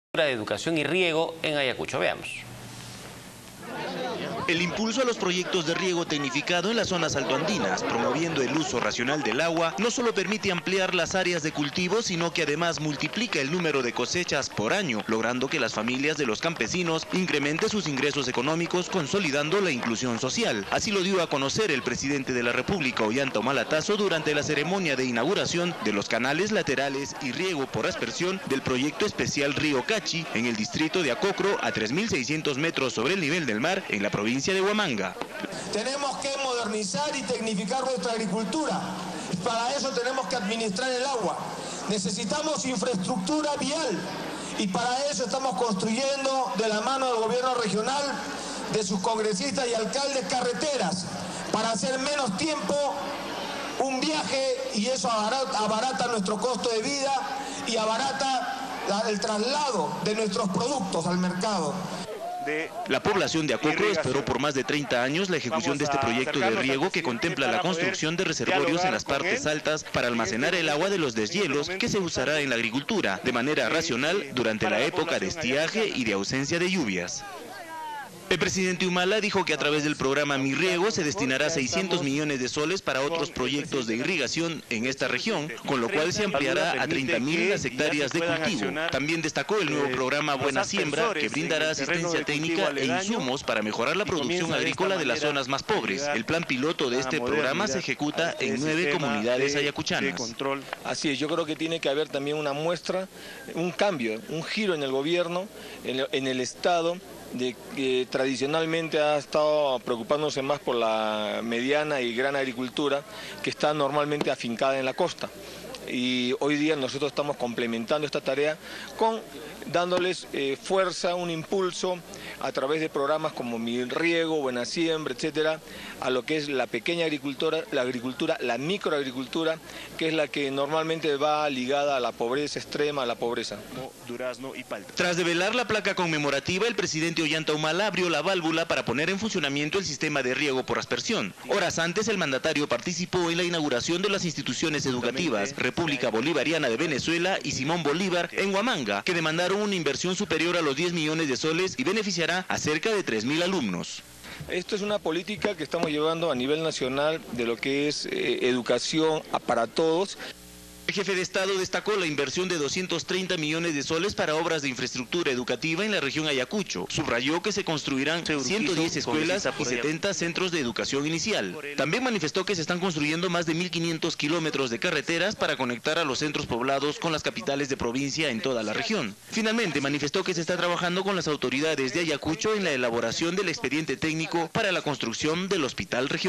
de Educación y Riego en Ayacucho. Veamos. El impulso a los proyectos de riego tecnificado en las zonas altoandinas, promoviendo el uso racional del agua, no solo permite ampliar las áreas de cultivo, sino que además multiplica el número de cosechas por año, logrando que las familias de los campesinos incrementen sus ingresos económicos, consolidando la inclusión social. Así lo dio a conocer el presidente de la República, Ollanta Humala Tasso, durante la ceremonia de inauguración de los canales laterales y riego por aspersión del proyecto especial Río Cachi, en el distrito de Acocro, a 3.600 metros sobre el nivel del mar, en la provincia de Huamanga. Tenemos que modernizar y tecnificar nuestra agricultura. Para eso tenemos que administrar el agua. Necesitamos infraestructura vial y para eso estamos construyendo de la mano del gobierno regional, de sus congresistas y alcaldes, carreteras para hacer menos tiempo un viaje, y eso abarata nuestro costo de vida y abarata el traslado de nuestros productos al mercado. La población de Acocro esperó por más de 30 años la ejecución de este proyecto de riego que contempla la construcción de reservorios en las partes altas para almacenar el agua de los deshielos que se usará en la agricultura de manera racional durante la época de estiaje y de ausencia de lluvias. El presidente Humala dijo que a través del programa Mi Riego se destinará 600 millones de soles para otros proyectos de irrigación en esta región, con lo cual se ampliará a 30.000 las hectáreas de cultivo. También destacó el nuevo programa Buena Siembra, que brindará asistencia técnica e insumos para mejorar la producción agrícola de las zonas más pobres. El plan piloto de este programa se ejecuta en 9 comunidades ayacuchanas. Así es, yo creo que tiene que haber también una muestra, un cambio, un giro en el gobierno, en el Estado, de que tradicionalmente ha estado preocupándose más por la mediana y gran agricultura, que está normalmente afincada en la costa. Y hoy día nosotros estamos complementando esta tarea con dándoles fuerza, un impulso a través de programas como Mi Riego, Buena Siembra, etcétera, a lo que es la pequeña agricultura, la microagricultura, que es la que normalmente va ligada a la pobreza extrema, a la pobreza. Durazno y palta. Tras develar la placa conmemorativa, el presidente Ollanta Humala abrió la válvula para poner en funcionamiento el sistema de riego por aspersión. Horas antes, el mandatario participó en la inauguración de las instituciones educativas República Bolivariana de Venezuela y Simón Bolívar en Huamanga, que demandaron una inversión superior a los 10 millones de soles y beneficiará a cerca de 3.000 alumnos. Esto es una política que estamos llevando a nivel nacional de lo que es educación para todos. El jefe de Estado destacó la inversión de 230 millones de soles para obras de infraestructura educativa en la región Ayacucho. Subrayó que se construirán 110 escuelas y 70 centros de educación inicial. También manifestó que se están construyendo más de 1.500 kilómetros de carreteras para conectar a los centros poblados con las capitales de provincia en toda la región. Finalmente, manifestó que se está trabajando con las autoridades de Ayacucho en la elaboración del expediente técnico para la construcción del hospital regional.